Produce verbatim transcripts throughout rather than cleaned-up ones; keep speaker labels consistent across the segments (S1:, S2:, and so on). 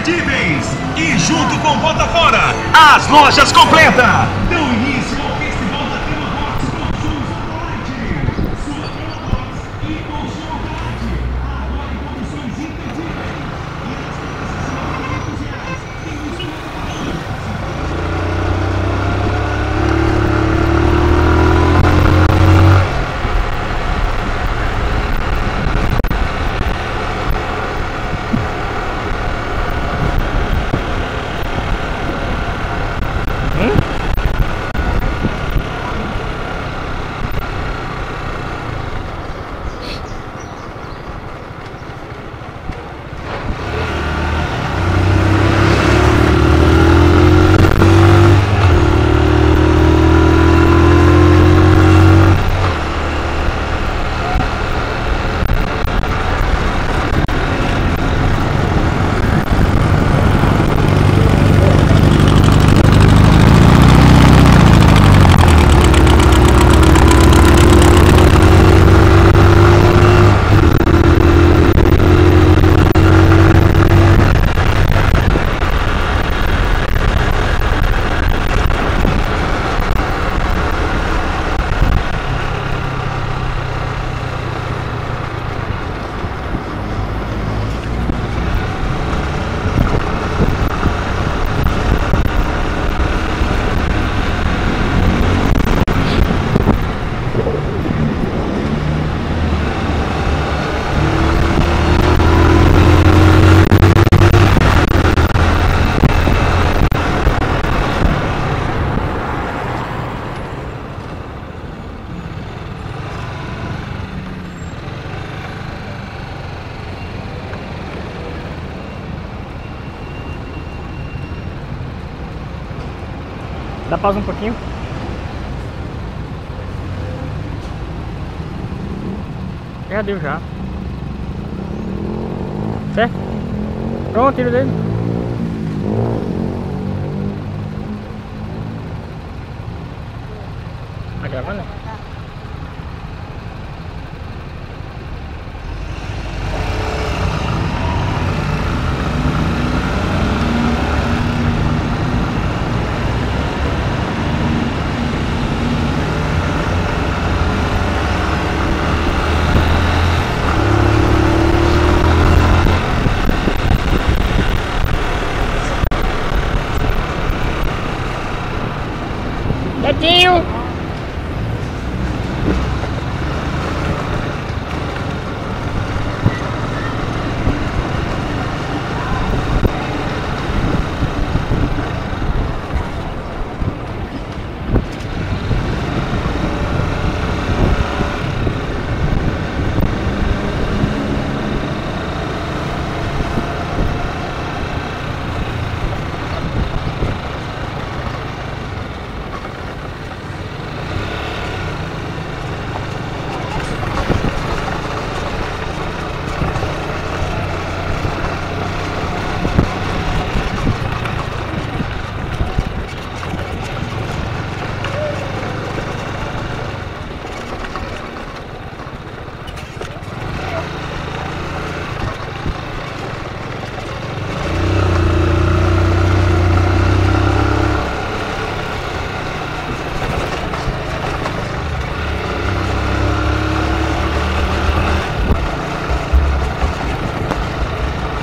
S1: imperdíveis. E junto com Bota Fora, as lojas completa. Dão início ao Festival da Cama Box Colchões Light. Sua Cama Box e Colchão Light. Agora em condições imperdíveis. E nas condições de reais. Tem um desconto.
S2: Dá pausa um pouquinho. Já deu já. Certo? Pronto, tiro dele. Tá gravando? Netinho!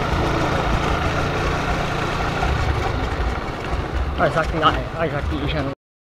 S2: Olha, já aqui, olha, já aqui, já não.